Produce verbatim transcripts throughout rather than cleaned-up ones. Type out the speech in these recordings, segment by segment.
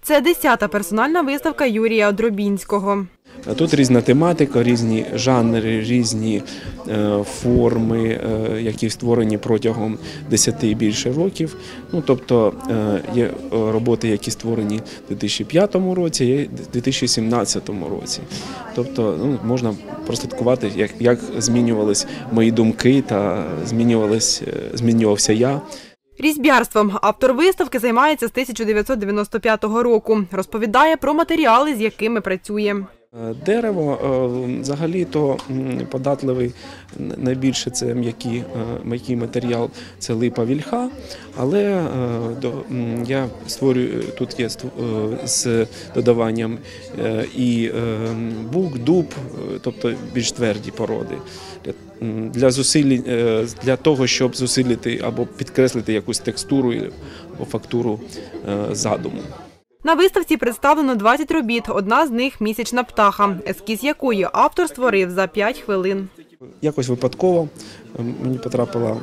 Це десята персональна виставка Юрія Одробінського. Тут різна тематика, різні жанри, різні форми, які створені протягом десяти і більше років. Ну, тобто є роботи, які створені у дві тисячі п'ятому році, є у дві тисячі сімнадцятому році. Тобто ну, можна прослідкувати, як, як змінювалися мої думки та змінювався я. Різьбярством автор виставки займається з тисяча дев'ятсот дев'яносто п'ятого року. Розповідає про матеріали, з якими працює. Дерево взагалі-то податливий, найбільше це м'який, м'який матеріал, це липа, вільха, але я створюю, тут є з додаванням і бук, дуб, тобто більш тверді породи. Для, зусиль, для того, щоб зусилити або підкреслити якусь текстуру або фактуру задуму. На виставці представлено двадцять робіт, одна з них – «Місячна птаха», ескіз якої автор створив за п'ять хвилин. Якось випадково мені потрапила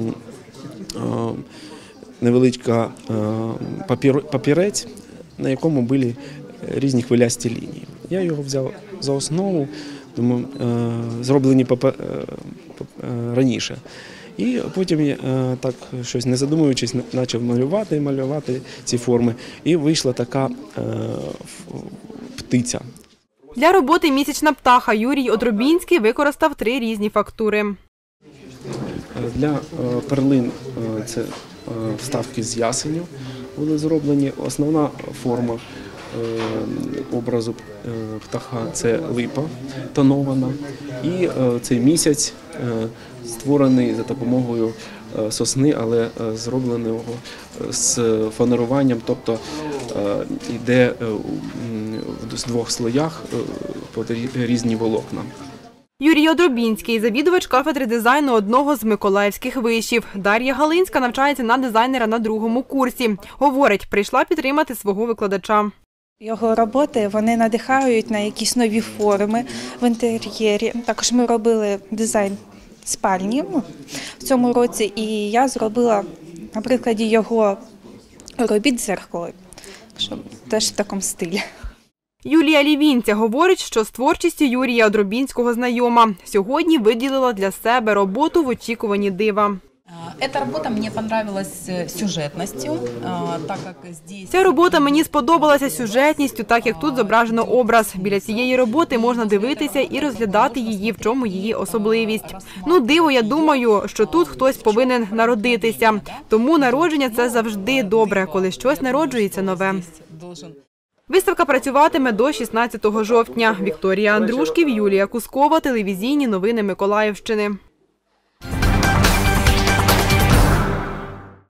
невеличка папірець, на якому були різні хвилясті лінії. Я його взяв за основу, думаю, зроблені раніше. І потім я так, щось не задумуючись, почав малювати, малювати ці форми. І вийшла така е, птиця. Для роботи «Місячна птаха» Юрій Одробінський використав три різні фактури. Для е, перлин е, це е, вставки з ясеню були зроблені. Основна форма е, образу е, птаха – це липа тонована. І е, цей місяць е, створений за допомогою сосни, але зробленого з фанеруванням, тобто йде в двох слоях різні волокна. Юрій Одробінський – завідувач кафедри дизайну одного з миколаївських вишів. Дар'я Галинська навчається на дизайнера на другому курсі. Говорить, прийшла підтримати свого викладача. Його роботи, вони надихають на якісь нові форми в інтер'єрі. Також ми робили дизайн спальні в цьому році, і я зробила на прикладі його робіт дзеркало, теж в такому стилі. Юлія Лівінця говорить, що з творчістю Юрія Одробінського знайома. Сьогодні виділила для себе роботу в очікуванні дива. Эта робота мені понравилась сюжетністю, так як здесь... Ця робота мені сподобалася сюжетністю, так як тут зображено образ. Біля цієї роботи можна дивитися і розглядати її, в чому її особливість. Ну, диво, я думаю, що тут хтось повинен народитися. Тому народження – це завжди добре, коли щось народжується нове. Виставка працюватиме до шістнадцятого жовтня. Вікторія Андрушків, Юлія Кускова, телевізійні новини Миколаївщини.